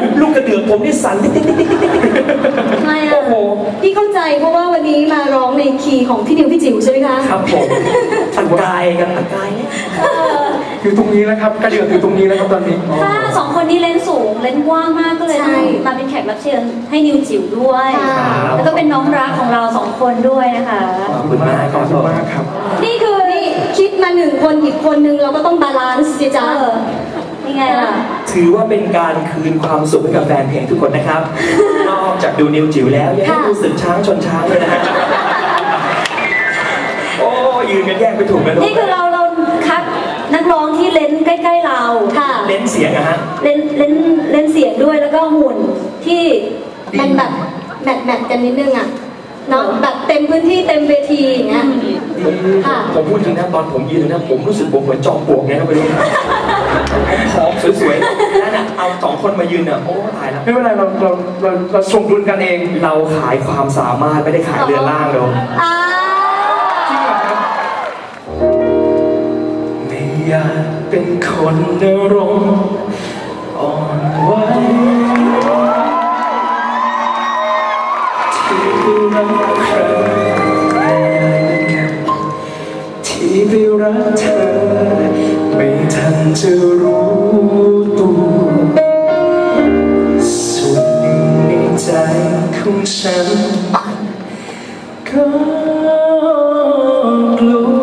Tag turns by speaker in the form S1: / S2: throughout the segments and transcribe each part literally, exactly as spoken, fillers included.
S1: ลูกกระเดือกผมนี่สั่นติ๊กติ๊กติ๊กติ๊กติ๊ก
S2: ทำไมอ่ะพี่เข้าใจเพราะว่าวันนี้มาร้องในคีย์ของพี่นิวพี่จิ๋วใช่ไหมคะ
S1: ครับผมตะกายกันตะกายเนี่ย
S3: อยู่ตรงนี้แล้วครับกระเดือกอยู่ตรงนี้แล้วครับตอนนี้
S2: ถ้าสองคนนี้เลนสูงเลนกว้างมากก็เลยมาเป็นแขกรับเชิญให้นิวจิ๋วด้วยแล้วก็เป็นน้องรักของเราสองคนด้วยนะคะ
S1: ขอบคุณมากขอบคุณมากครับ
S2: นี่คือนี่คิดมาหนึ่งคนอีกคนนึงเราก็ต้องบาลานซ์สิจ๊ะนี่ไงล่ะ
S1: ถือว่าเป็นการคืนความสุขให้กับแฟนเพลงทุกคนนะครับนอกจากดูนิวจิ๋วแล้วยังให้ดูสึกช้างชนช้างเลยนะฮะโอ้ยืนกันแยกไปถูกกัน
S2: นี่คือเราเราคัดนักร้องที่เล่นใกล้ๆเราค่ะ
S1: เล่นเสียงอะฮะ
S2: เล่นเล่นเล่นเสียงด้วยแล้วก็หุ่นที่มันแบบแมทแมทกันนิดนึงอะเนาะแบบเต็มพื้นที่เต็มเวทีอย่างเงี้ย
S1: ค่ะผมพูดจริงนะตอนผมยืนนะผมรู้สึกผมเหมือนจอมปลวกไงครับไปดูผอมสวยๆนั่นน่ะเอาสองคนมายืนเนี่ยโอ้ตายแล้ว
S3: ไม่เป็นไรเราเราเราเราส่งดุลกันเอง
S1: เราขายความสามารถไม่ได้ขายเรือนร่างเรา
S3: จริงเหรอครับ
S1: ไม่อยากเป็นคนอารมณ์อ่อนไหวที่ไปรักเธอไม่ทันจะรู้ตัวส่วนหนึ่งในใจของฉันก็กลัว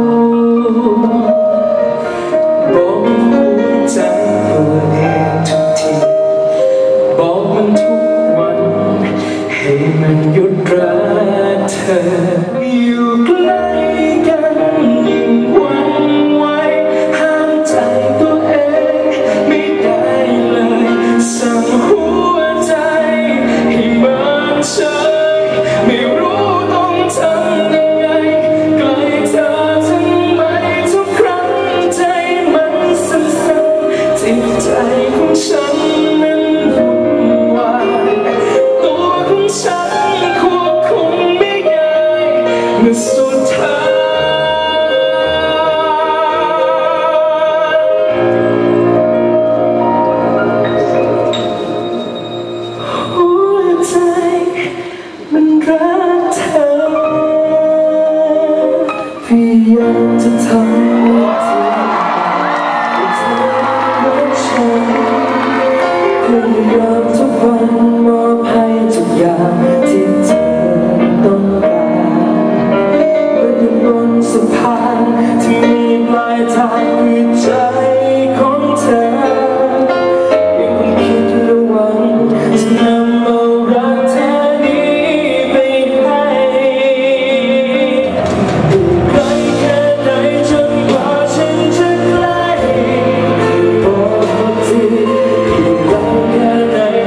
S1: บอกหัวใจตัวเองทุกทีบอกมันทุกวันให้มันหยุดรักเธออยู่ใกล้กันยิ่งหวั่นไหวห้ามใจตัวเองไม่ได้เลยสั่งหัวใจให้มันเฉยไม่รู้ต้องทำยังไงใกล้เธอทำไมทุกครั้งใจมันสั่นๆจิตใจของฉันนั้นวุ่นวายตัวของฉันควบคุมไม่ได้เมื่อสุดท้ายหัวใจมันรักเธอพยายามจะทำให้เธอรักฉันพยายามทุกวันมอบให้ทุกอย่างที่เธอต้องการเมื่ออยู่บนสะพานที่มีปลายทางคือใจของเธอยังคงคิดและหวังจะนำเอารักเธอนี้ไปให้ไกลแค่ไหนจนกว่าฉันจะใกล้บอกทีไกลแค่ไหน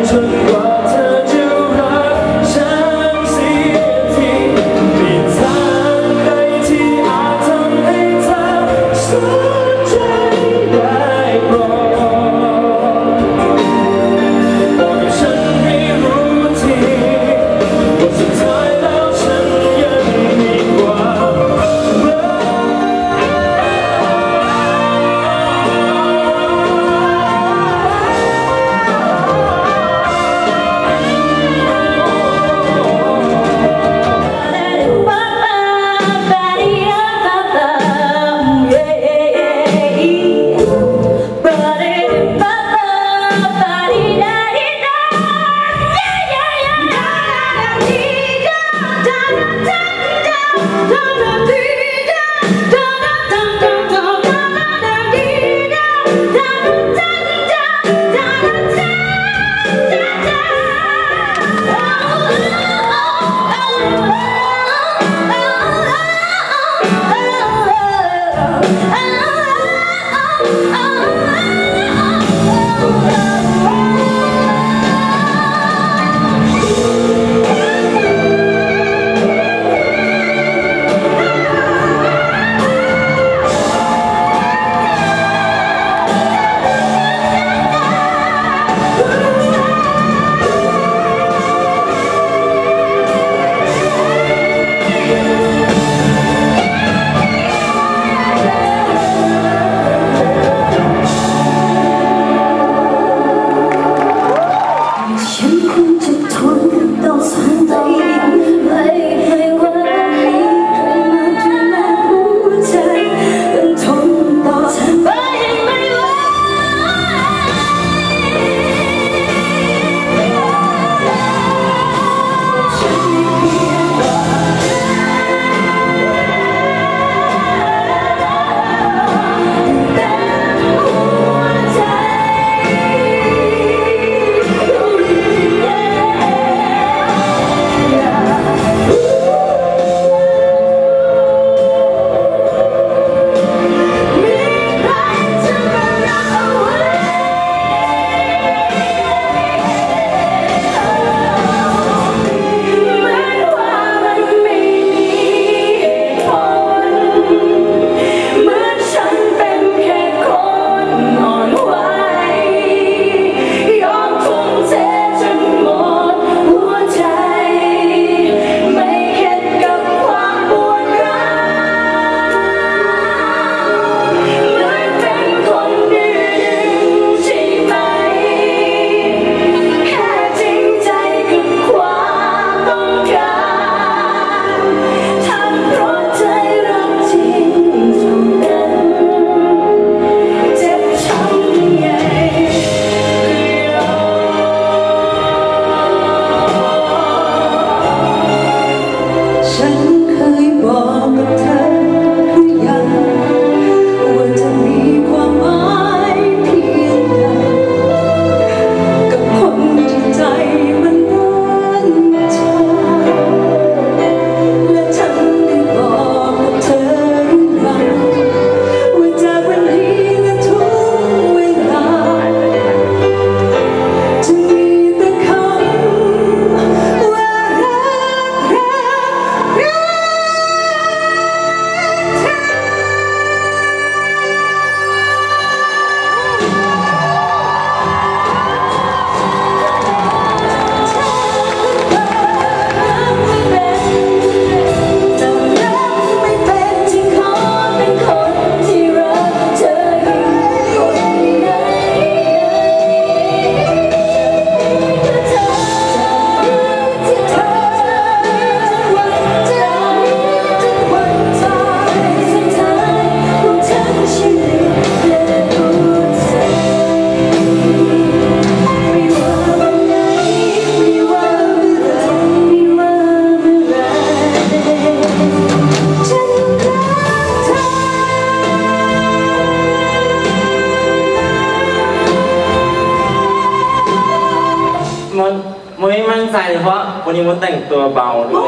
S4: มดมดไม่มั่นใจเลยเพราะวันนี้มดแต่งตัวเบาด้วย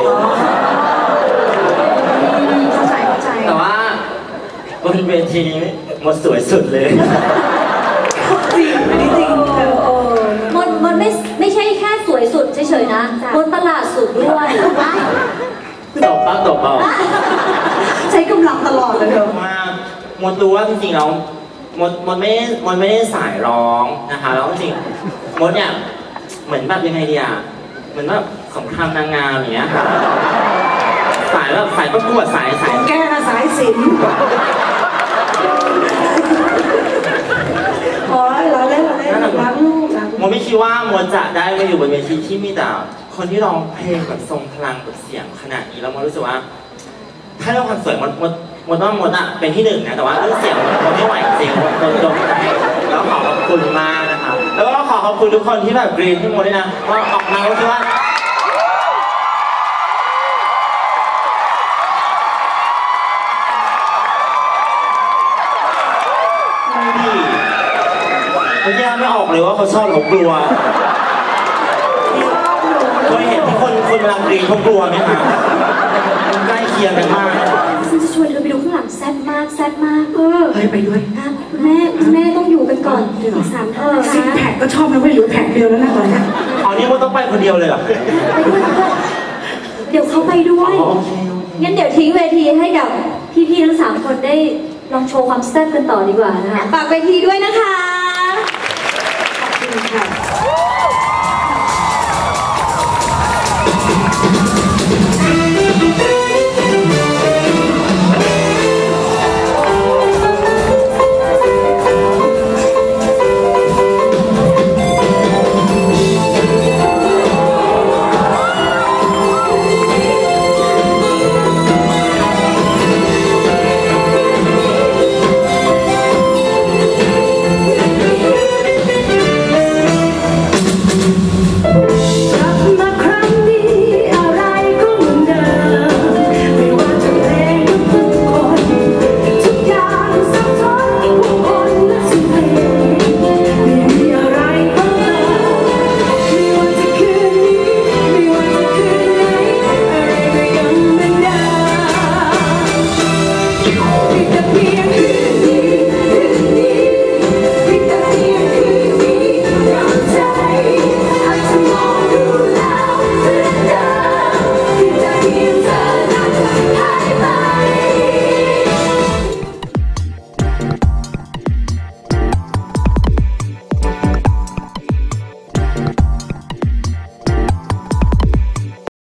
S2: เข้าใจเข้าใจ
S4: แต่ว่าบนเวทีนี้มดสวยสุดเลย
S5: จริงอันนี้จริงเออเออ
S2: มดมดไม่ไม่ใช่แค่สวยสุดเฉยๆนะมดตลาดสุดด้วย
S4: ตบเป้าตบเป้า
S5: ใช้กำลังตลอดเลยเธอ
S4: ว่ามดรู้ว่าจริงๆแล้วมดมดไม่ได้มดไม่ได้สายร้องนะคะแล้วจริงๆมดเนี่ยเหมือนแบบยังไงดีอ่ะเหมือนแบบสงครามนางงามอย่างเงี้ยค่ะสายแบบสายประกวดสายสาย
S5: แกนะสายสินโอ้ยเราเล่นเราเล่นล้างลูกล้าง
S4: มดไม่คิดว่ามดจะได้มาอยู่บนเวทีที่มีแต่คนที่ร้องเพลงแบบทรงพลังแบบเสียงขนาดนี้แล้วมดรู้สึกว่าถ้าเรื่องความสวยมดมดมดว่ามดอะเป็นที่หนึ่งนะแต่ว่าเรื่องเสียงมดไม่ไหวจริงมดโดนโดนไม่ได้แล้วขอขอบคุณมากนะคะแล้วก็ขอขอบคุณทุกคนที่แบบกรีดให้มดด้วยนะว่าออกมารู้สึกว่าพี่เขาแยกไม่ออกเลยว่าเขาชอบหรือเขากลัวเคยเห็นที่คนคนเวลากรีดเขากลัวไหมคะมันใกล้เคียงกันมาก
S2: ฉันจะชวนเธอไปดูข้างหลังแซ่บมากแซ่บมากเออ
S5: เฮ้ยไปด้วย
S2: นะคุณแม่คุณแม่ต้องอยู่กันก่อนอีกสามท่านนะ
S5: ซิกแพคก็ชอบนะไม่เหลือแพคเดียวแล้วนะตอนนี้
S4: อ๋อนี่มันต้องไปคนเดียวเลยเหรอ
S2: ไปด้วยไปด้วยเดี๋ยวเขาไปด้วย
S4: อ๋อโอเค
S2: งั้นเดี๋ยวทิ้งเวทีให้กับพี่ๆทั้งสามคนได้ลองโชว์ความแซ่บกันต่อดีกว่านะคะฝากเวทีด้วยนะคะ
S5: ขอบคุณค่ะ